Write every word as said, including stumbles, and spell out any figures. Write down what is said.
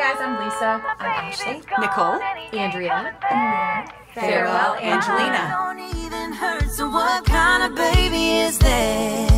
guys, I'm Lisa. I'm Ashley. Nicole. Andrea. And Farewell Angelina. Don't even hurt, so what kind of baby is that?